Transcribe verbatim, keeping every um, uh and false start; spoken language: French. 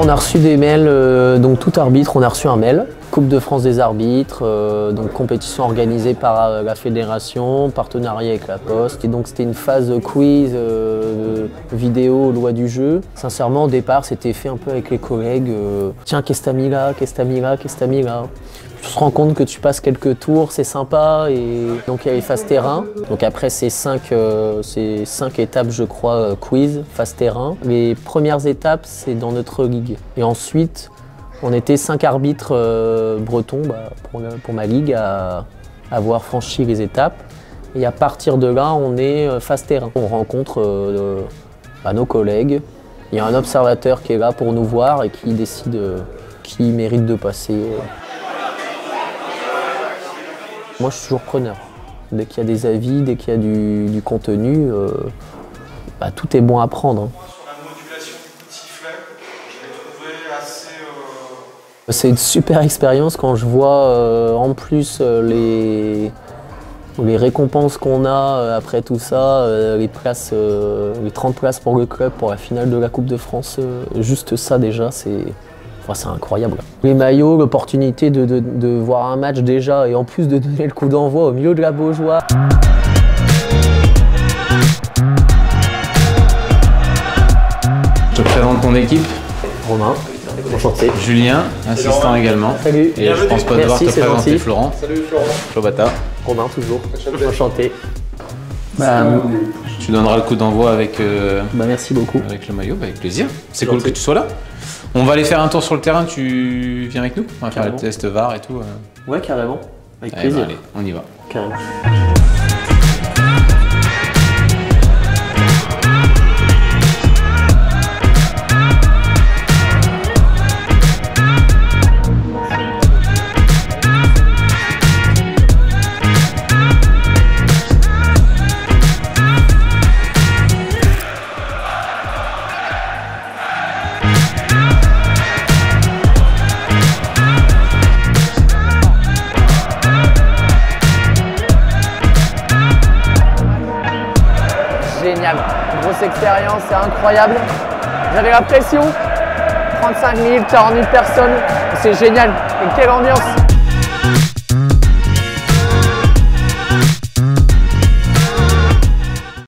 on a reçu des mails, euh, donc tout arbitre, on a reçu un mail. Coupe de France des arbitres, euh, donc compétition organisée par euh, la fédération, partenariat avec la Poste. Et donc c'était une phase quiz, euh, vidéo, loi du jeu. Sincèrement, au départ, c'était fait un peu avec les collègues. Euh, Tiens, qu'est-ce que t'as mis là, qu'est-ce que t'as mis là, qu'est-ce que t'as mis là. Tu te rends compte que tu passes quelques tours, c'est sympa. Et donc il y a les phases terrain. Donc après ces cinq, euh, ces cinq étapes, je crois, euh, quiz, phase terrain. Les premières étapes, c'est dans notre ligue. Et ensuite, on était cinq arbitres euh, bretons bah, pour, pour ma ligue à avoir franchi les étapes. Et à partir de là, on est euh, phase terrain. On rencontre euh, bah, nos collègues. Il y a un observateur qui est là pour nous voir et qui décide euh, qui mérite de passer. Moi, je suis toujours preneur. Dès qu'il y a des avis, dès qu'il y a du, du contenu, euh, bah, tout est bon à prendre. Hein. C'est une super expérience quand je vois euh, en plus euh, les, les récompenses qu'on a euh, après tout ça, euh, les, places, euh, les trente places pour le club pour la finale de la Coupe de France. Euh, juste ça déjà, c'est enfin, incroyable. Les maillots, l'opportunité de, de, de voir un match déjà et en plus de donner le coup d'envoi au milieu de la Beaujoire. Je te présente ton équipe. Romain. Enchanté. Julien, assistant également. Salut. Et je pense pas devoir te présenter gentil. Florent. Salut Florent. Chobata. Romain toujours. Enchanté. Bah, tu donneras le coup d'envoi avec, euh, bah, merci beaucoup. avec le maillot, bah, avec plaisir. C'est cool que tu sois là. On va aller faire un tour sur le terrain, tu viens avec nous? On va faire le test V A R et tout. Euh. Ouais, carrément. Avec Allez, plaisir. bah, allez, on y va. Carrément. Génial, grosse expérience, c'est incroyable. J'avais la pression, trente-cinq mille, quarante mille personnes, c'est génial. Et quelle ambiance!